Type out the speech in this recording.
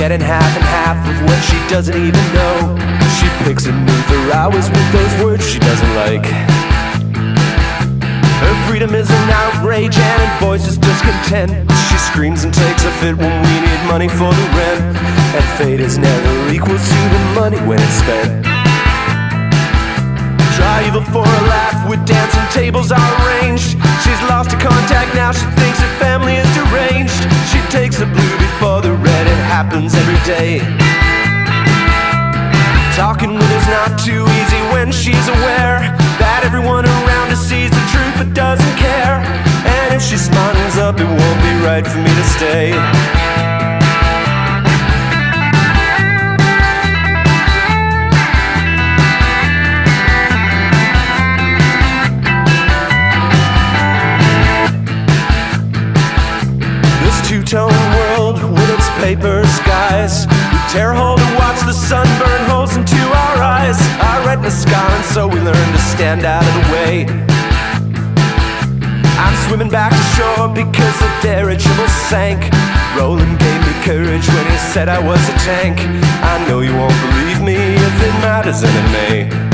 getting half and half of what she doesn't even know. She picks and moves her hours with those words she doesn't like. Her freedom is an outrage and her voice is discontent. She screams and takes a fit when we need money for the rent. And fate is never equal to the money when it's spent. Try evil for a laugh with dancing tables are arranged. She's lost her contact now, she thinks her family is deranged. She takes the blue before the red, it happens every day. Talking with her's not too easy when she's aware that everyone around her sees the truth but doesn't care. And if she smiles up, it won't be right for me to stay. This two-tone world with its paper skies, we tear a hole to watch the sun burn holes into our eyes. Our retinas scar, and so we learn to stand out of the way. I'm swimming back to shore because the dirigible sank. Roland gave me courage when he said I was a tank. I know you won't believe me if it matters, and it may.